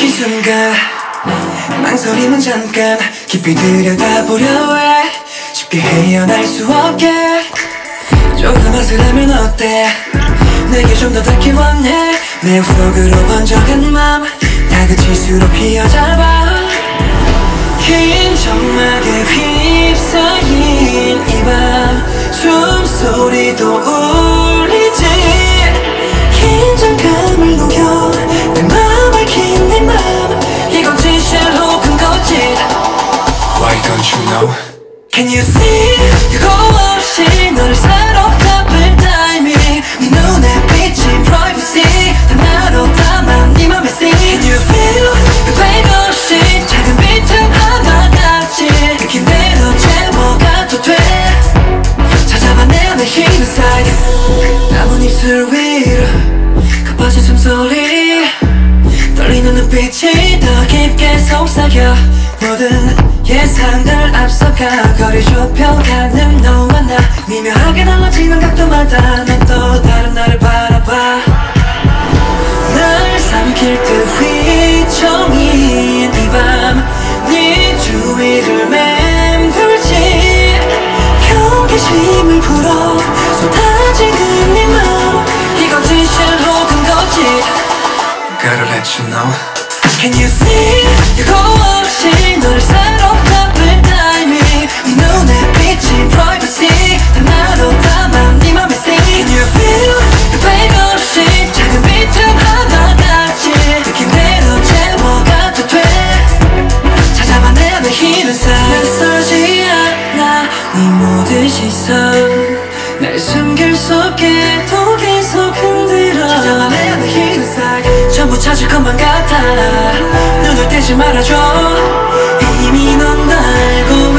이 순간 망설임은 잠깐 깊이 들여다보려 해. 쉽게 헤어날 수 없게 조금 맛을 하면 어때. 내게 좀 더 닿길 원해. 내 속으로 번져간 맘 다그칠수록 휘어잡아. 긴 정막에 휩싸인 이 밤 숨소리도 울리지. 긴장감을 녹여 내 맘 얽힌 네 맘 이건 진실 혹은 거짓. Why don't you know? Can you see? 예고 없이 너를 사로잡을 타이밍 네 눈에 비친 privacy 다 나로 담아 네 맘에 sing. Can you feel? 백 없이 작은 비틈 하나같이 느낀 대로 채워가도 돼. 찾아봐 내 안에 hidden side. 남은 입술 위로 가빠진 숨소리 떨리는 눈빛이 더 깊게 속삭여. 모든 예상을 앞서가 거리 좁혀가는 너와 나 미묘하게 달라지는 각도마다 난 또 다른 나를 바라봐. 날 삼킬 듯 휘청인 이 밤 네 주위를 맴돌지. 경계심을 풀어 쏟아지는 네 맘 이건 진실 혹은 거짓. Gotta let you know. Can you see? 예고 없이 너를 사로잡을 타이밍 네 눈에 비친 privacy 다 나로 담아 네 맘에 sing. Can you feel? 백 없이 작은 비틈 하나같이 느낀 대로 채워가도 돼. 찾아봐 내 안에 hidden side. 낯설지 않아 네 모든 시선 날 숨길 속에 또 계속 흔들어. 찾아봐 내 안에 hidden side. 전부 찾을 것만 같아. 눈을 떼지 말아줘. 이미 넌 알고